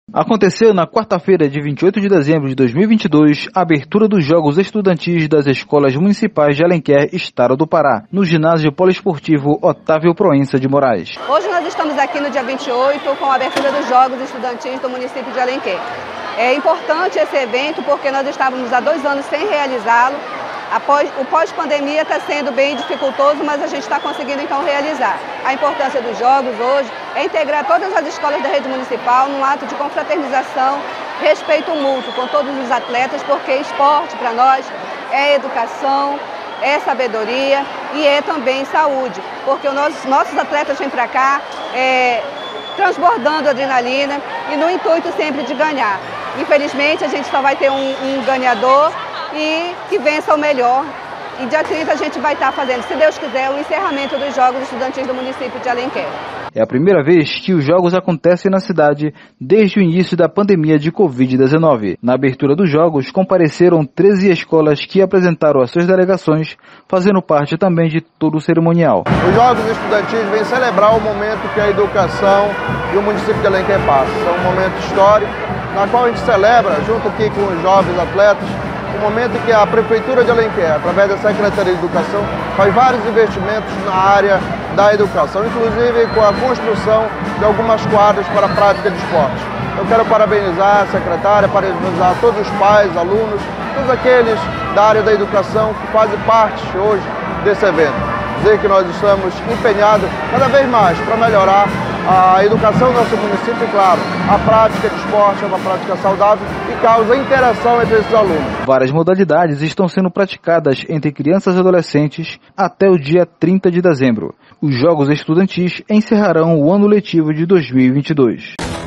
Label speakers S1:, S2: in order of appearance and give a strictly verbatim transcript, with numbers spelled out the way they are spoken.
S1: Aconteceu na quarta-feira de vinte e oito de dezembro de dois mil e vinte e dois a abertura dos Jogos Estudantis das Escolas Municipais de Alenquer, Estado do Pará, no ginásio poliesportivo Otávio Proença de Moraes.
S2: Hoje nós estamos aqui no dia vinte e oito com a abertura dos Jogos Estudantis do município de Alenquer. É importante esse evento porque nós estávamos há dois anos sem realizá-lo. Após, o pós-pandemia está sendo bem dificultoso, mas a gente está conseguindo então realizar. A importância dos Jogos hoje é integrar todas as escolas da rede municipal num ato de confraternização, respeito mútuo com todos os atletas, porque esporte para nós é educação, é sabedoria e é também saúde, porque os nossos, nossos atletas vêm para cá é, transbordando adrenalina e no intuito sempre de ganhar. Infelizmente a gente só vai ter um, um ganhador e que vença o melhor. E dia trinta a gente vai estar fazendo, se Deus quiser, o encerramento dos Jogos Estudantis do município de Alenquer.
S1: É a primeira vez que os Jogos acontecem na cidade desde o início da pandemia de covid dezenove. Na abertura dos Jogos, compareceram treze escolas que apresentaram as suas delegações, fazendo parte também de todo o cerimonial.
S3: Os Jogos Estudantis vêm celebrar o momento que a educação e o município de Alenquer passam. É um momento histórico, na qual a gente celebra, junto aqui com os jovens atletas, o momento que a Prefeitura de Alenquer, através da Secretaria de Educação, faz vários investimentos na área da educação, inclusive com a construção de algumas quadras para a prática de esportes. Eu quero parabenizar a secretária, parabenizar todos os pais, alunos, todos aqueles da área da educação que fazem parte hoje desse evento. Dizer que nós estamos empenhados cada vez mais para melhorar a educação do nosso município e, claro, a prática de esporte é uma prática saudável e causa interação entre esses alunos.
S1: Várias modalidades estão sendo praticadas entre crianças e adolescentes até o dia trinta de dezembro. Os Jogos Estudantis encerrarão o ano letivo de dois mil e vinte e dois.